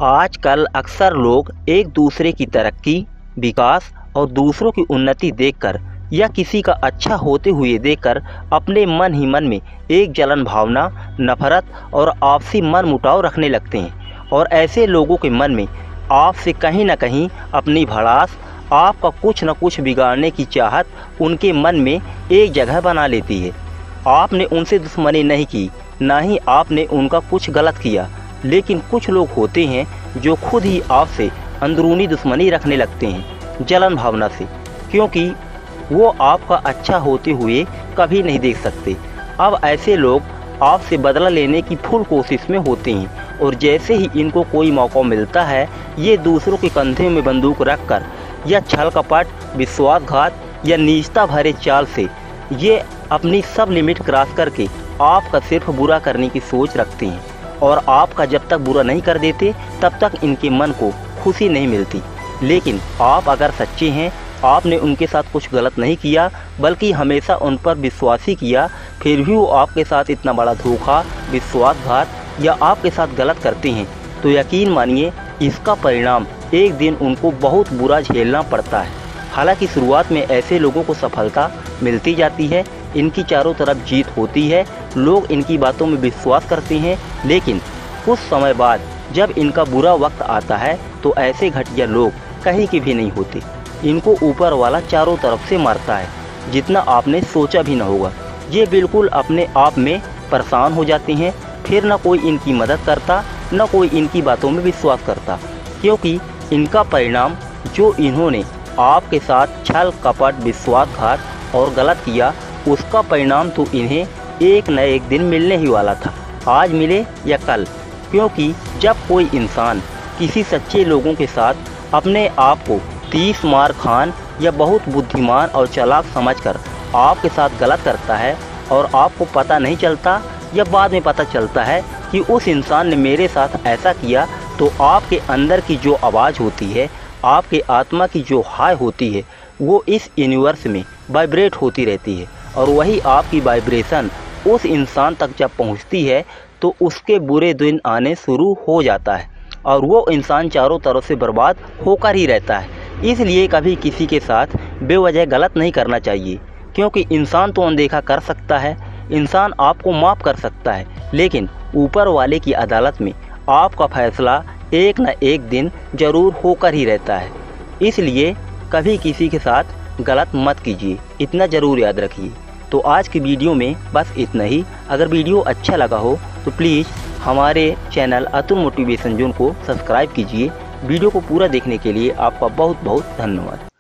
आजकल अक्सर लोग एक दूसरे की तरक्की, विकास और दूसरों की उन्नति देखकर या किसी का अच्छा होते हुए देखकर अपने मन ही मन में एक जलन भावना, नफरत और आपसी मनमुटाव रखने लगते हैं। और ऐसे लोगों के मन में आपसे कहीं न कहीं अपनी भड़ास, आपका कुछ न कुछ बिगाड़ने की चाहत उनके मन में एक जगह बना लेती है। आपने उनसे दुश्मनी नहीं की, ना ही आपने उनका कुछ गलत किया, लेकिन कुछ लोग होते हैं जो खुद ही आपसे अंदरूनी दुश्मनी रखने लगते हैं जलन भावना से, क्योंकि वो आपका अच्छा होते हुए कभी नहीं देख सकते। अब ऐसे लोग आपसे बदला लेने की फुल कोशिश में होते हैं और जैसे ही इनको कोई मौका मिलता है, ये दूसरों के कंधे में बंदूक रखकर या छल कपट, विश्वासघात या नीचता भरे चाल से ये अपनी सब लिमिट क्रॉस करके आपका सिर्फ बुरा करने की सोच रखते हैं। और आपका जब तक बुरा नहीं कर देते तब तक इनके मन को खुशी नहीं मिलती। लेकिन आप अगर सच्चे हैं, आपने उनके साथ कुछ गलत नहीं किया बल्कि हमेशा उन पर विश्वास ही किया, फिर भी वो आपके साथ इतना बड़ा धोखा, विश्वासघात या आपके साथ गलत करते हैं, तो यकीन मानिए इसका परिणाम एक दिन उनको बहुत बुरा झेलना पड़ता है। हालांकि शुरुआत में ऐसे लोगों को सफलता मिलती जाती है, इनकी चारों तरफ जीत होती है, लोग इनकी बातों में विश्वास करते हैं, लेकिन कुछ समय बाद जब इनका बुरा वक्त आता है तो ऐसे घटिया लोग कहीं के भी नहीं होते। इनको ऊपर वाला चारों तरफ से मारता है, जितना आपने सोचा भी न होगा। ये बिल्कुल अपने आप में परेशान हो जाते हैं, फिर न कोई इनकी मदद करता, न कोई इनकी बातों में विश्वास करता, क्योंकि इनका परिणाम जो इन्होंने आपके साथ छल कपट, विश्वासघात और गलत किया, उसका परिणाम तो इन्हें एक न एक दिन मिलने ही वाला था, आज मिले या कल। क्योंकि जब कोई इंसान किसी सच्चे लोगों के साथ अपने आप को 30 मार खान या बहुत बुद्धिमान और चालाक समझकर आपके साथ गलत करता है और आपको पता नहीं चलता या बाद में पता चलता है कि उस इंसान ने मेरे साथ ऐसा किया, तो आपके अंदर की जो आवाज़ होती है, आपके आत्मा की जो हाय होती है, वो इस यूनिवर्स में वाइब्रेट होती रहती है। और वही आपकी वाइब्रेशन उस इंसान तक जब पहुंचती है तो उसके बुरे दिन आने शुरू हो जाता है और वो इंसान चारों तरफ से बर्बाद होकर ही रहता है। इसलिए कभी किसी के साथ बेवजह गलत नहीं करना चाहिए, क्योंकि इंसान तो अनदेखा कर सकता है, इंसान आपको माफ़ कर सकता है, लेकिन ऊपर वाले की अदालत में आपका फैसला एक न एक दिन ज़रूर होकर ही रहता है। इसलिए कभी किसी के साथ गलत मत कीजिए, इतना ज़रूर याद रखिए। तो आज की वीडियो में बस इतना ही। अगर वीडियो अच्छा लगा हो तो प्लीज़ हमारे चैनल अतुल मोटिवेशन जोन को सब्सक्राइब कीजिए। वीडियो को पूरा देखने के लिए आपका बहुत बहुत धन्यवाद।